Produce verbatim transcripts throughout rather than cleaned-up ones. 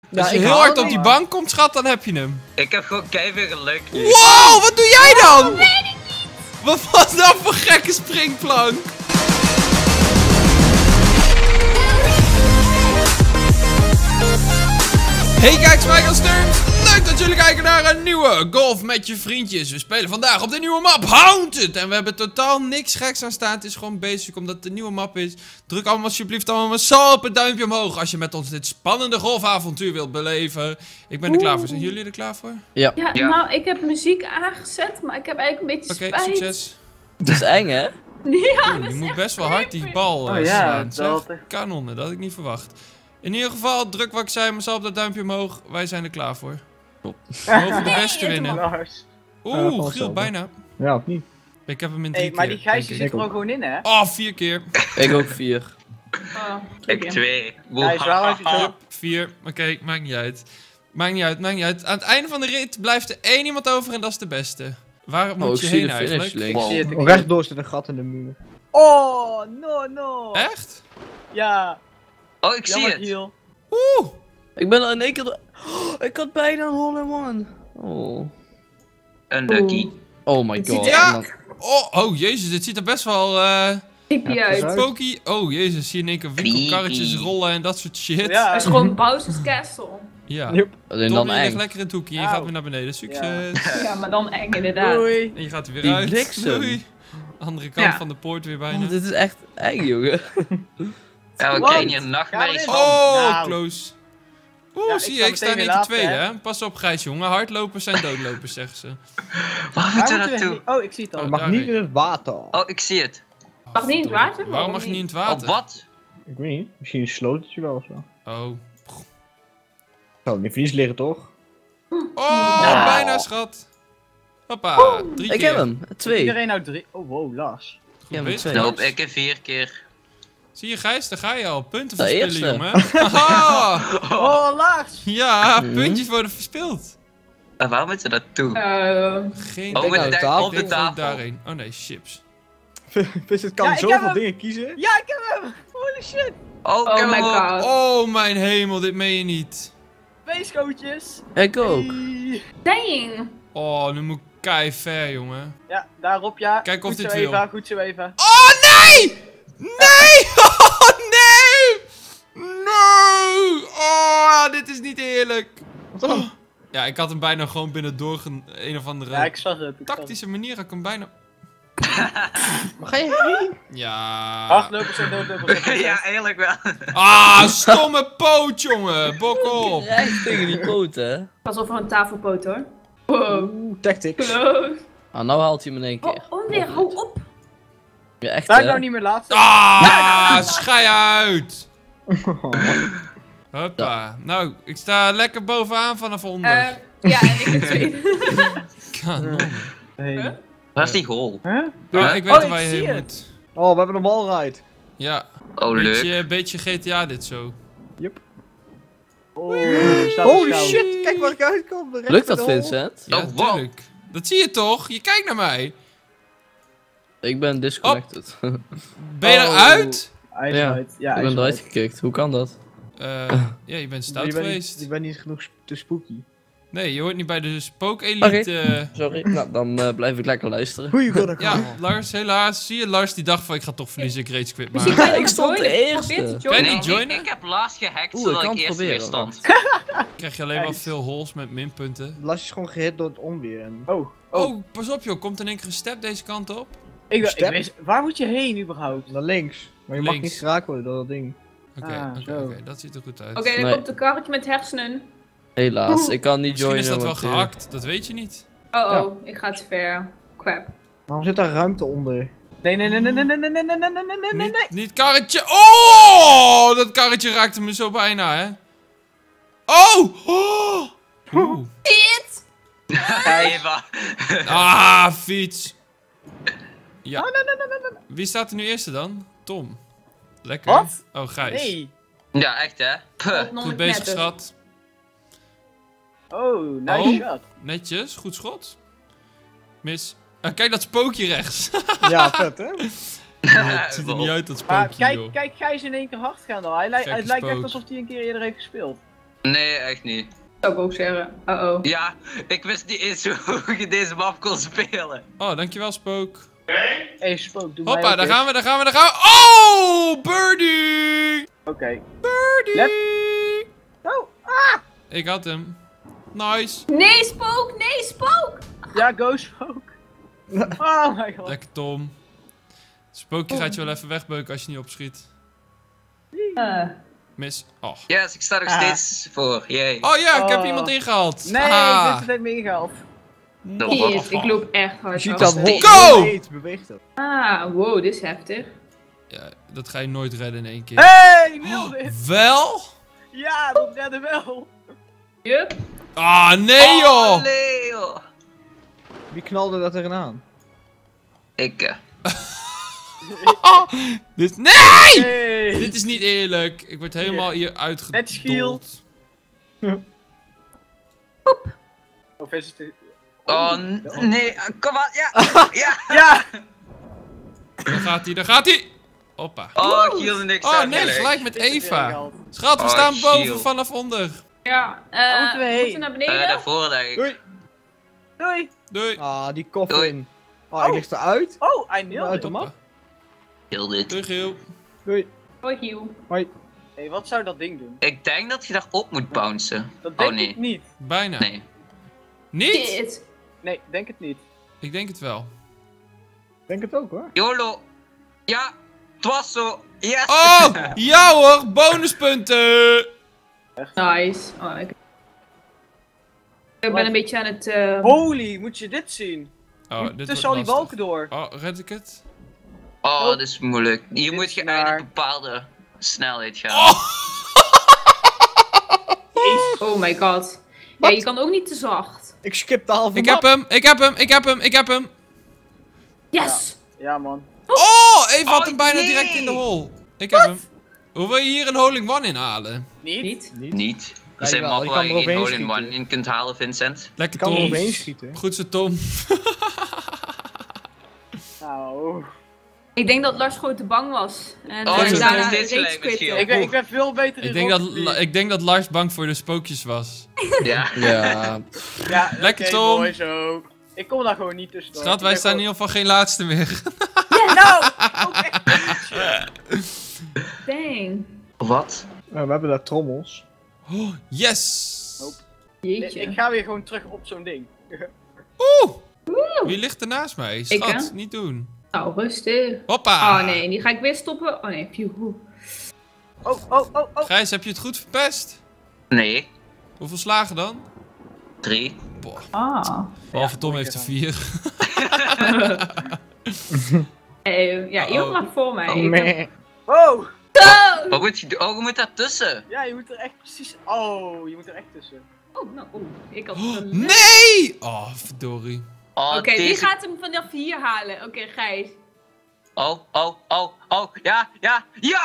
Ja, Als je ik heel haal hard hem op die niet. bank komt, schat, dan heb je hem. Ik heb gewoon keihard geluk nu. Wow, wat doe jij dan? Weet ik niet. Wat was dat voor gekke springplank? Hey kijkers, Michael Stearns. Leuk dat jullie kijken naar een nieuwe Golf met je vriendjes. We spelen vandaag op de nieuwe map Haunted. En we hebben totaal niks geks aan staan. Het is gewoon basic omdat het een nieuwe map is. Druk allemaal alsjeblieft allemaal massaal op het duimpje omhoog als je met ons dit spannende golfavontuur wilt beleven. Ik ben er klaar voor. Zijn jullie er klaar voor? Ja. Ja, Ja. nou, ik heb muziek aangezet, maar ik heb eigenlijk een beetje Oké, spijt. succes. Het is eng, hè? Ja, Oeh, dat je is moet echt best wel hard die creepy. bal uh, Oh ja, slaan. dat Zeg, had ik- kanonnen, dat had ik niet verwacht. In ieder geval, druk wat ik zei, massaal op dat duimpje omhoog. Wij zijn er klaar voor. We mogen de beste Nee, winnen. Lars. Oeh, gewoon Giel, hetzelfde. bijna. Ja, of niet? Ik heb hem in drie Hey, maar keer, die Gijs denk die ik. zit er ook gewoon in, hè? Oh, vier keer. Ik ook vier. Oh, Ik oké. twee. Gijs, waarom heb je zo... Vier, oké, maakt niet uit. Maakt niet uit, maakt niet uit. Aan het einde van de rit blijft er één iemand over en dat is de beste. Waar Oh, moet ik je zie heen de finish eigenlijk? links. Wow. Zie het, ik- Oh, rechtdoor zit een gat in de muur. Oh, no, no. Echt? Ja, Oh, ik zie jammer het. Giel. Oeh. Ik ben er in één keer... er- Oh, ik had bijna een hole-in-one. Oh. Unlucky. Oh my Het god. ziet er- Ja. Oh, oh jezus, dit ziet er best wel eh Creepy Ja, uit. precies. spooky. Oh jezus, zie je in één keer winkelkarretjes Creepy. rollen en dat soort shit. Ja. Het is gewoon Bowser's Castle. Ja. Yep. Alleen Tom, dan je ligt eng. lekker in het hoekje en je Auw. gaat weer naar beneden. Succes. Ja, maar dan eng inderdaad. Doei. En je gaat er weer Die uit. bliksem. Doei. Andere kant Ja. van de poort weer bijna. Oh, dit is echt eng, jongen. Ja, we Wat? krijgen hier nachtmerries Ga van. Oh, Nou. close. Oeh, Ja, zie ik je, ga ik sta meteen in weer één keer laten, tweede, hè. hè. Pas op, Gijs, jongen. Hardlopers zijn doodlopers, zeggen ze. Waar Waar moeten we moeten we naartoe? heen? Oh, ik zie het al. Oh, Je mag daarheen. niet in het water. Oh, ik zie het. Mag niet in het water? Waarom mag je niet in het Oh, water? wat? Ik weet niet. Misschien een slotertje wel of zo. Oh. Zou niet verlies liggen, toch? Oh, Ja. bijna, schat. Hoppa, drie Ik keer. heb hem. Twee. Iedereen nou drie... Oh, wow, Lars. Goed Ja, maar bezig, twee. Lars. Nope, ik heb vier keer. Zie je, Gijs, daar ga je al. Punten De verspillen, eerste. jongen. Haha. Oh, Lars. Ja, Mhm. puntjes worden verspild. En waar moeten we naartoe? Eh, Geen Oh, denk we aan de denken tafel. op de Ik denk tafel. daarheen. Oh nee, chips. Vincent kan Ja, ik heb zoveel hem. dingen kiezen. Ja, ik heb hem. Holy shit. Oh, ik oh heb my hem ook. god. Oh mijn hemel, dit meen je niet. Twee schootjes. Ik ook. Hey. Dang. Oh, nu moet ik kei ver, jongen. Ja, daarop ja. Kijk of goed dit zo wil. even, goed zo even. Oh nee! Nee! Oh nee! Nee! Oh, dit is niet eerlijk. Oh. Ja, ik had hem bijna gewoon binnendoor een, een of andere Ja, ik zag het. Ik zag het. tactische manier. Had ik hem bijna. Maar ga je heen? Ja. Hardlopers en doodlopers. Ja, eigenlijk wel. Ah, stomme poot, jongen. Bok op. Recht tegen die poten, hè? Pas op voor een tafelpoot hoor. Wow. Oeh, tactics. Close. Ah, nou haalt hij hem in één Oh, keer. onweer, hou op. Ja, echt, Sta ik hè? nou niet meer laatst? Ah, schei uit. Hoppa. Nou, ik sta lekker bovenaan vanaf onder. Eh, ja, en ik ben tweede. Kanon. Hey. Waar is die goal? Huh? Ja, ik weet Oh, er waar je ik zie heen het. moet. Oh, we hebben een wallride. Ja, Oh, leuk. beetje, beetje G T A dit zo. Oh, er staat een Holy schouw. shit, kijk waar ik uitkom. recht Lukt dat, in de hol. Vincent? Ja, Oh, wow. tuurlijk. Dat zie je toch? Je kijkt naar mij. Ik ben disconnected. Ben je Oh. eruit? Hij is Ja, uit. Ja, ik hij ben is eruit uit. gekikt. Hoe kan dat? Eh, ja, je bent stout Je bent geweest. niet, je bent niet genoeg sp- te spooky. Nee, je hoort niet bij de spookelite. eh. Sorry. Nou, dan eh, blijf ik lekker luisteren. Who you gonna Ja, call? Lars, helaas. Zie je, Lars die dacht van ik ga toch verliezen, ik rage quit Misschien maar. kan je ik nog stond joinen. de eerste. Probeer te Kan je joinen. niet Nee, ik, joinen? ik heb laatst gehackt Oeh, ik zodat kan ik het eerst weer proberen, stond. Krijg je alleen maar veel holes met minpunten. Lars is gewoon gehit door het onweer. En... Oh, Oh, pas op joh, komt in één keer een step deze kant op? ik, ik Step? wist, waar moet je heen überhaupt? Naar links. Maar je mag Links. niet geraakt worden door dat ding. Oké, Ah, oké, zo. oké, dat ziet er goed uit. Oké, dan Nee. komt een karretje met hersenen. Helaas, ik kan niet Misschien joinen. is dat wel want, eh, gehakt, dat weet je niet. Oh oh, ik ga te ver. Crap. Waarom zit daar ruimte onder? Nee, nee, nee, nee, nee, nee, nee, nee, nee, nee, nee, nee, nee, nee. Niet, niet karretje. Oh, dat karretje raakte me zo bijna, hè. Oh! Oh! Oeh. Eva. Ah, fiets. Ja. Oh, nee, nee, nee, nee, nee. Wie staat er nu eerste dan? Tom. Lekker. Wat? Oh, Gijs. Nee. Ja, echt hè? Puh. Nog Goed een bezig, knetter. schat. Oh, nice Oh. shot. Netjes, goed schot. Mis. Ah, kijk dat spookje rechts. Ja, vet hè? Het ziet er niet uit, dat Maar spookje, kijk, joh. kijk Gijs in één keer hard gaan dan. Hij, li- Gekke het lijkt echt spook. alsof hij een keer eerder heeft gespeeld. Nee, echt niet. Zou ik ook zeggen. Uh-oh. Ja, ik wist niet eens hoe je deze map kon spelen. Oh, dankjewel, Spook. Hey, Spook, doe mij Hoppa, ook daar eens. gaan we, daar gaan we, daar gaan we. Oh, birdie! Oké. Birdie! Oh, Ik had hem. Nice. Nee, spook! Nee, spook! ja, go Spook. Oh my god. Lekker Tom. Spookje gaat je wel even wegbeuken als je niet opschiet. Uh, Mis. Oh. Yes, ik sta nog Ah. steeds voor. Yay. Oh ja, ik heb Oh. iemand ingehaald. Nee, Haha. dit heeft me ingehaald. shit, ik loop echt Je hard ziet af. dat hol. Go! Nee, het beweegt het. Ah, wow, dit is heftig. Ja, dat ga je nooit redden in één keer. Hey, Neil dit. Wel? Ja, dat redde wel. Yup. Ah, nee joh! Oh, nee, joh. Wie knalde dat tegenaan? Ik, eh. Dit, nee! Hey. Dit is niet eerlijk. Ik word helemaal hier Net uitgedold. schiel. Of is het... Oh, n- nee, eh, kom aan, ja. Ja. Ja! Daar gaat hij, daar gaat hij! Hoppa. Oh, ik hielde niks Oh aan. nee, gelijk. gelijk met Dit heeft Eva. ingehaald. Schat, we Oh, staan boven shield. vanaf onder. Ja, eh, Waar moeten we heen? moeten we naar beneden? Eh, daarvoor denk ik. Doei. Doei. Doei. Ah, die koffer Doei. in. Oh, ik Oh. ligt eruit. Oh, hij Uit nailed de it. map. Heel dit. Doei Giel. Doei. Hoi, Giel. Hoi. Hey, wat zou dat ding doen? Ik denk dat je daarop moet bouncen. Dat denk Oh nee. ik niet. Bijna. Nee. Niet? Shit. Nee, denk het niet. Ik denk het wel. Denk het ook hoor. YOLO. Ja, het was zo. Yes. Oh! Ja hoor, bonuspunten! Nice. Oh, ik... ik ben een beetje aan het... eh, Holy, moet je dit zien? Oh, Moet dit tussen al die wordt balken door. lastig. Oh, red ik het? Oh, dat is moeilijk. Hier Dit moet je naar- eigenlijk een bepaalde snelheid gaan. Oh! Oh my god. Ja, je kan ook niet te zacht. Ik skip de halve Ik map. heb hem, ik heb hem, ik heb hem, ik heb hem! Yes! Ja, man. Oh! Eva had Oh, hem bijna nee. direct in de hol. Ik heb hem. Hoe wil je hier een holing one inhalen? Niet? Niet? Niet. Niet. Ja, Er zijn jawel, mappen je waar kan je geen eroverheen hole in one schieten. in kunt halen, Vincent. Lekker Ik kan er Tom. overheen schieten. Goed zo Tom. Nou. Ik denk dat Lars gewoon te bang was. En Oh, eh, ik ben daarna nog steeds reeds gelijk met quitten. Giel. Ik ben, ik ben veel beter in Ik denk, dat, Rocket La- League. ik denk dat Lars bang voor de spookjes was. Ja. Ja. Ja, Lekker, oké, Tom. boys ook. Ik kom daar gewoon niet tussen. Schat, wij staan in ieder geval geen laatste meer. Nou! Ook echt niet. Dang. Wat? Nou, we hebben daar trommels. Oh, yes! Nope. Jeetje. Ik ga weer gewoon terug op zo'n ding. Oeh! Wie ligt er naast mij? Ik, Schat, hè? niet doen. Nou, rustig. Hoppa! Oh nee, die ga ik weer stoppen. Oh nee, phew. Oh, oh, oh, oh. Gijs, heb je het goed verpest? Nee. Hoeveel slagen dan? Drie. Boah. Ah. Behalve Ja, Tom moet heeft er je vier. Hey, ja, iemand Uh-oh. mag voor mij. Oh, Ik heb- meh. Oh! Oh! Wat moet je doen? Oh, je moet daartussen. Ja, je moet er echt precies... Oh, je moet er echt tussen. Oh, nou, oh, ik had Oh, het nee! Oh, verdorie. Oh, Oké, wie deze... gaat hem vanaf hier halen? Oké, Gijs. Oh, oh, oh, oh. Ja, ja, ja!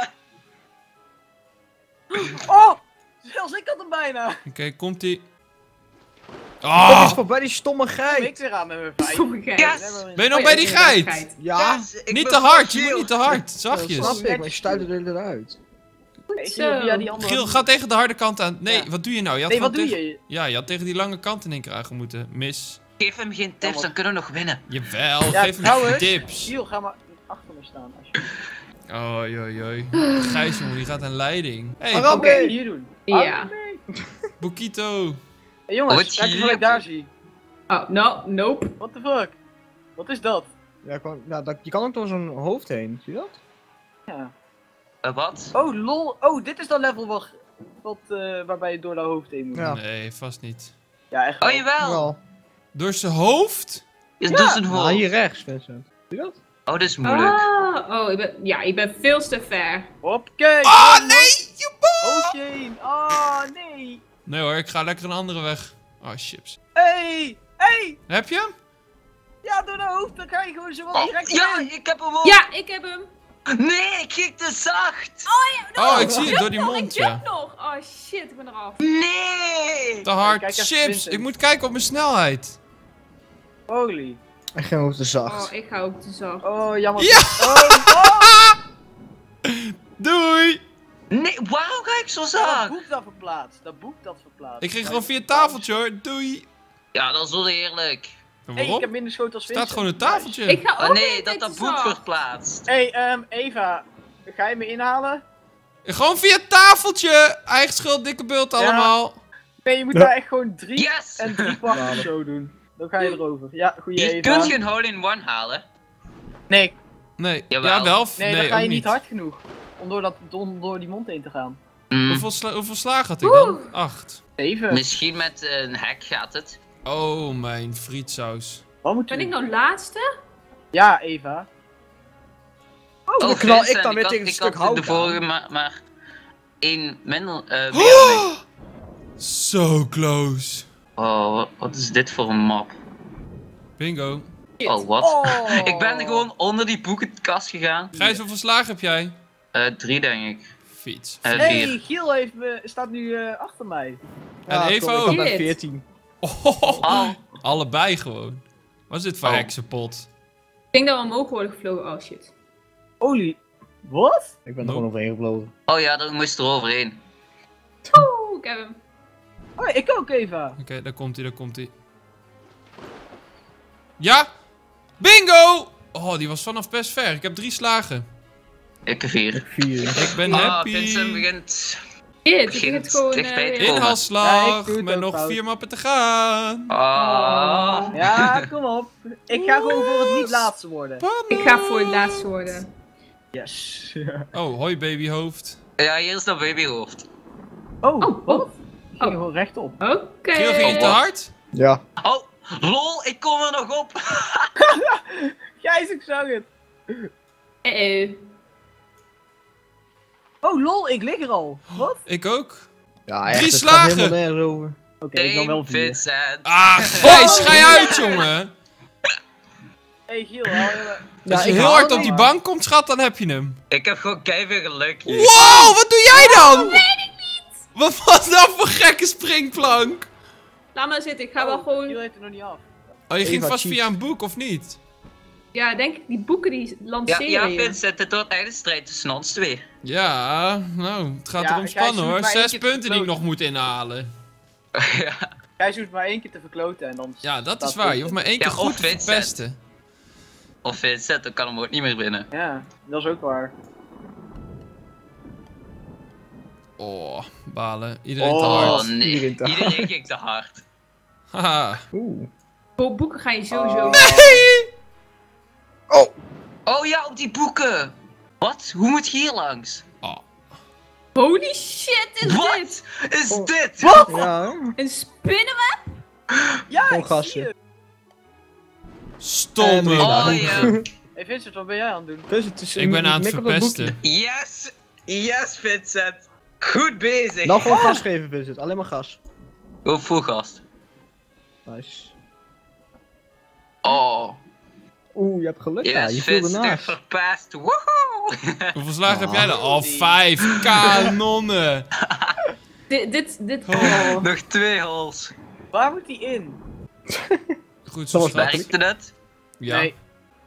Oh! Zelfs ik had hem bijna. Oké, komt-ie. Kom Oh! eens voorbij die stomme Kom ik geit. weer aan met mijn vijf. Sorry, Gijs. Yes! Ben je nog Oh, bij ja, die inderdaad, geit? Ja. Yes, ik Niet ben te hard, je full moet niet te hard. Zachtjes. Dat snap ik, maar je stuit er eruit. Ik ging via die andere... Giel, ga tegen de harde kant aan. Nee, Ja. wat doe je nou? Je had Nee, wat gewoon doe tegen- je? Ja, je had tegen die lange kant in één keer aangemoeten. Mis. Geef hem geen tips, dan kunnen we nog winnen. Jawel, Ja, geef hem trouwens, tips. Giel, ga maar achter me staan. Alsjeblieft. Oi, oi, oi. Gijs, jongen, die gaat aan leiding. Hey, Arab. Oké, hier doen. Ja. Ah, nee. Bokito. Hey, jongens, Wat kijk eens hier? wat ik daar zie. Oh, no, nope. What the fuck? Wat is dat? Ja, gewoon, ja, dat, je kan ook door zo'n hoofd heen, zie je dat? Ja. Eh, wat? Oh, lol. Oh, dit is dat level wat, wat, eh, waarbij je door dat hoofd heen moet. Ja. Nee, vast niet. Ja, echt Oh, wel. jawel. Wel. Door zijn hoofd? Is Ja. dus een Ah, hol. hier rechts, Vincent. Zie je dat? Oh, dit is moeilijk. Ah, oh, ik ben, ja, ik ben veel te ver. Hoppakee. Ah, nee! Joepoe! Hoofdje. Oh, nee. Nee hoor, ik ga lekker een andere weg. Oh, chips. Hey. Hey. Heb je hem? Ja, door de hoofd. Dan ga je gewoon zo wat Oh, direct ja, erin. ik heb hem op. Ja, ik heb hem. Nee, ik ging te zacht. Oh, ik zie het Jump door die nog, mond, ik jump ja. nog. Oh shit, ik ben eraf. Nee. Te hard. Kijk even Chips, Vincent. ik moet kijken op mijn snelheid. Holy. En geen hoofd te zacht. Oh, ik ga ook te zacht. Oh, jammer. Ja! Oh, oh. Doei! Nee, waarom ga ik zo Ja, dat zaag? boek dat verplaatst. Dat boek dat verplaatst. Ik ging gewoon via het tafeltje hoor. Doei. Ja, dat is wel eerlijk. En Hey, ik waarom? heb minder schoot als Vincent. Staat gewoon een tafeltje. Ik ga ook Oh de nee, hele dat tijd dat te boek zacht. verplaatst. Hey, ehm, Eva. Ga je me inhalen? Gewoon via het tafeltje. Eigen schuld, dikke bult allemaal. Nee, je moet Ja. daar echt gewoon drie Yes! en drie kwart zo doen. Dan ga je erover. Ja, goeie Je Eva. kunt geen hole-in-one halen. Nee, Nee, Jawel. ja wel. nee, nee dan ga ook je niet hard genoeg. Om door, dat, om door die mond heen te gaan. Mm, Hoeveel, sla hoeveel slagen had ik dan? Acht. Zeven. Misschien met een hek gaat het. Oh, mijn frietsaus. Wat moet Ben je ik nou laatste? Ja, Eva. Oh, dan knal ik Vincent, dan weer had- tegen een ik stuk had hout de aan. vorige maar, maar één minder. eh meer dan ik. So close. Oh, wat, wat is dit voor een map? Bingo. Oh, wat? Oh. Ik ben gewoon onder die boekenkast gegaan. Gijs, hoeveel slagen heb jij? Eh, drie denk ik. Fiets. Eh, Hey, vier. Giel heeft me, staat nu eh, achter mij. En Ja, Eva kom, ik ook. had net Shit. veertien. Oh, Oh, allebei gewoon. Wat is dit voor Oh. heksenpot? Ik denk dat we omhoog worden gevlogen. Oh shit. Olie. Wat? Ik ben er Nope. gewoon overheen gevlogen. oh ja, dan moest er overheen. Oeh, ik heb hem. Oh, ik ook, Eva. Oké, daar komt hij, daar komt hij. Ja! Bingo! Oh, die was vanaf best ver. Ik heb drie slagen. Ik heb vier. Vier. Ik ben Ah, happy. Vincent begint. Shit, ik Begint begin het gewoon dichtbij eh, te weer- komen. Ja, Inhaalslag ik doe het met ook nog fout. vier mappen te gaan. Ah. Ja, kom op. Ik ga gewoon voor het niet laatste worden. Ik ga voor het laatste worden. Yes. Oh, hoi babyhoofd. Ja, hier is dat babyhoofd. Oh, Oh, wat? oh. Ik ging gewoon rechtop. Oké. Geel, ging je te wat? hard? Ja. Oh, lol, ik kom er nog op. Gijs, ik zag het. Eh, eh. Oh, lol, ik lig er al. Wat? Ik ook. Ja, echt. Drie het slagen. gaat helemaal nergens over. Oké, ik dan wel Eén vier. Vincent. Ah, Gijs, schij uit, jongen. Hey, Giel, haal je me- Als je ik heel haal hard hem op die niet. bank komt, schat, dan heb je hem. Ik heb gewoon keiveel geluk hier. Wow, wat doe jij dan? Weet ik niet. Wat was dat voor gekke springplank? Laat maar zitten, ik ga wel Oh, gewoon... Giel heeft er nog niet af. Oh, je ging Eva vast cheat. via een boek, of niet? Ja, denk ik, die boeken die Ja, lanceren ja, je. Vincent, het wordt echt een strijd tussen ons twee. Ja, nou, het gaat Ja, erom Gijs, spannen je moet hoor. maar één Zes keer punten die ik verkloten. nog moet inhalen. Ja. Gijs hoeft maar één keer te verkloten en dan... Ja, dat Dat is waar. is Je hoeft maar één keer Ja, of goed te Vincent. verpesten. Of Vincent, dan kan hem ook niet meer winnen. Ja, dat is ook waar. Oh, balen. Iedereen Oh. te Oh hard. nee, Iedereen te hard. iedereen ging te hard. Haha. Oeh. Voor boeken ga je sowieso... Oh. Oh ja, op die boeken. Wat? Hoe moet je hier langs? Oh. Holy shit, is dit? Wat is Oh. dit? Ja, Een spinnenweb? Ja, Gewoon ik gasten. zie het. Stomme En- Oh boeken. ja. Hey Vincent, wat ben jij aan het doen? dus het is Ik ben een aan het mik op dat verpesten. Yes! Yes, Vincent. Goed bezig. boekje. Nou, gewoon gas geven, Vincent. Alleen maar gas. Go full gast. Nice. Oh. Oeh, je hebt geluk. Ja, Yes, je viel Vincent ernaast. verpest. Woehoe! Hoeveel slagen heb jij dan? Oh, Al die- vijf kanonnen. Dit, dit, dit... Oh. Oh. Nog twee holes. Waar moet die in? Goed Dat zo, was schat. Werkte het? Ja. Nee.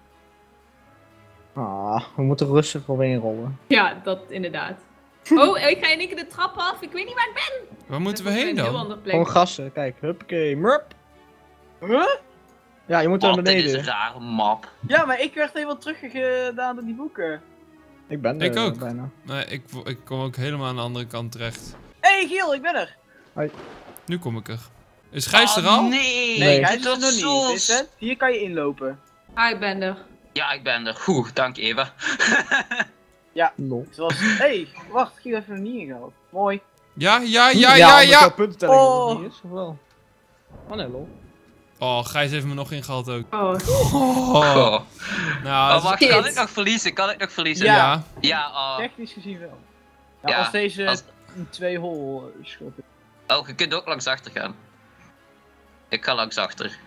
Ah, we moeten rustig overheen rollen. Ja, dat inderdaad. Oh, ik ga in één keer de trap af. Ik weet niet waar ik ben. Waar moeten we Ik ben heen op een heel dan? andere plek. Gewoon gassen, kijk. Huppakee, murp. Huh? Ja, je moet naar Wat, dit is beneden. een rare map. Ja, maar ik werd helemaal teruggedaan door die boeken. Ik ben Ik er ook. bijna. Nee, ik, ik kom ook helemaal aan de andere kant terecht. Hé hey, Giel, ik ben er. Nu kom ik er. Is Gijs er Oh, al? Nee, Nee. Gijs dit is er wordt nog niet. zo... Vincent, hier kan je inlopen. Ah, ik ben er. Ja, ik ben er. Goed, dank Eva. Lol. Zoals... Hé, hey, wacht, Giel heeft er nog niet ingehaald. Mooi. Ja, ja, ja, ja, omdat ja. jouw puntentelling Oh. nog niet is, of wel? Oh nee, lol. Oh, Gijs heeft me nog ingehaald ook. Oh. Oh. Oh. Nou, Oh, wacht, Shit. kan ik nog verliezen? Kan ik nog verliezen? Ja. ja. Ja, oh. Technisch gezien wel. Ja, Ja, als deze als- een twee hol uh, schot is. Oh, je kunt ook langs achter gaan. Ik ga langs achter.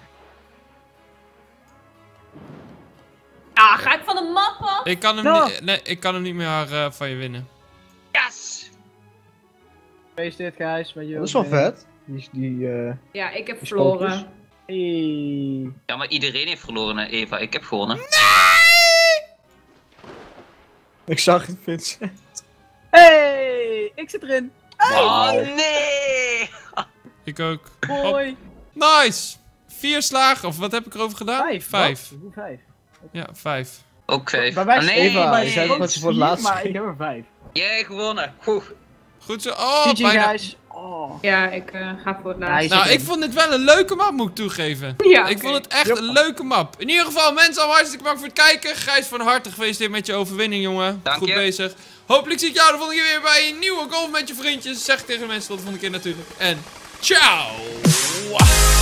Ah, ga ik van de map af? Ik kan hem, Nou. niet, nee, ik kan hem niet meer eh, van je winnen. Yes! Gefeliciteerd Gijs, met je Dat is wel overwinning. vet. Die, die eh... Ja, ik heb Die verloren. spookjes. Hey. Ja, maar iedereen heeft verloren, hè, Eva. Ik heb gewonnen. Ik zag het, Vincent. Hey, ik zit erin. Oh nee! Ik ook. Hoi. Nice! Vier slagen, of wat heb ik erover gedaan? Vijf. Vijf. Wat? Hoe vijf? Ja, vijf. Ook vijf. Bij mij Oh, is nee, Eva, maar je zei dat je voor het laatst maar ging. ik heb er vijf. jij gewonnen. Goed. Goed zo. Oh, G G bijna. guys. Oh. Ja, ik uh, ga voor het Hij laatste. zit Nou, ik erin. vond dit wel een leuke map, moet ik toegeven. Ja, Ik oké. vond het echt Yep. een leuke map. In ieder geval, mensen, al hartstikke bedankt voor het kijken. Gijs, van harte gefeliciteerd met je overwinning, jongen. Dank Goed je. bezig. Hopelijk zie ik jou de volgende keer weer bij een nieuwe golf met je vriendjes. Zeg ik tegen de mensen tot de volgende keer natuurlijk. En ciao!